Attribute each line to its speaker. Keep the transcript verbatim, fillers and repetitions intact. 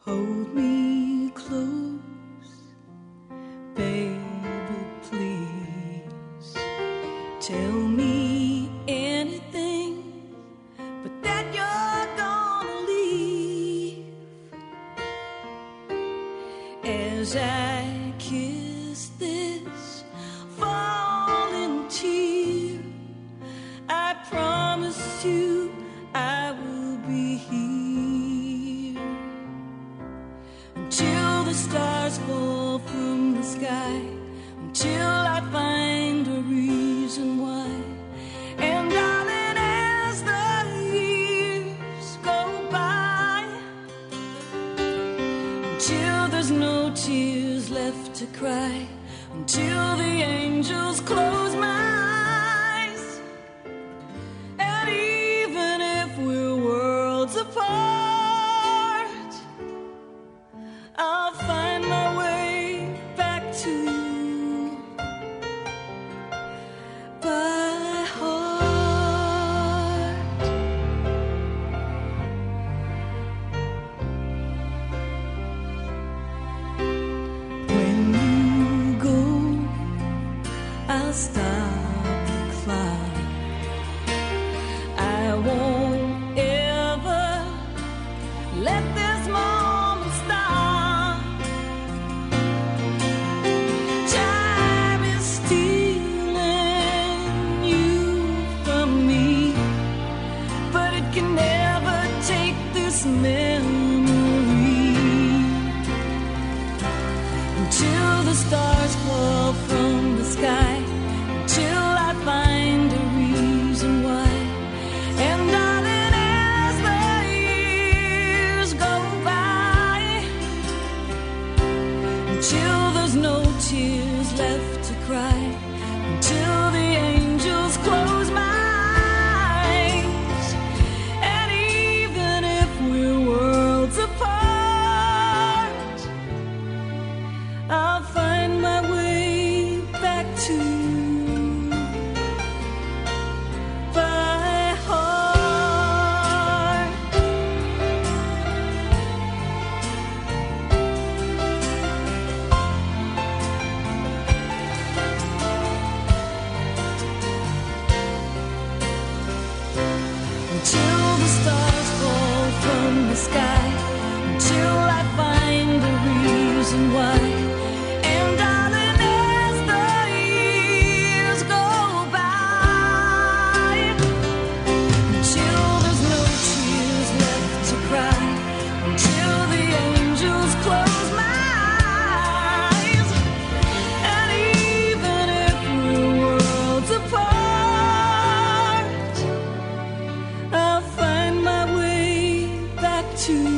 Speaker 1: Hold me close, baby, please. Tell me anything but that you're gonna leave. As I kiss this falling tear, I promise you I will be here until the stars fall from the sky, until I find a reason why. And darling, as the years go by, until there's no tears left to cry, until the angels close my eyes. And even if we're worlds apart, I'll find my way back to you by heart. When you go, I'll stop the clock. I won't ever let this moment stop. Time is stealing you from me, but it can never take this memory. Until the stars fall from the sky, until I find a reason why. And darling, as the years go by, until there's no tears left to cry, until the angels close my eyes. And even if we're worlds apart, I'll find my way back to you by heart. Until the stars fall from the sky, until I find a reason why. And darling, as the years go by, until there's no tears left to cry, until the angels close my eyes. And even if we're worlds apart, I'll find my way back to you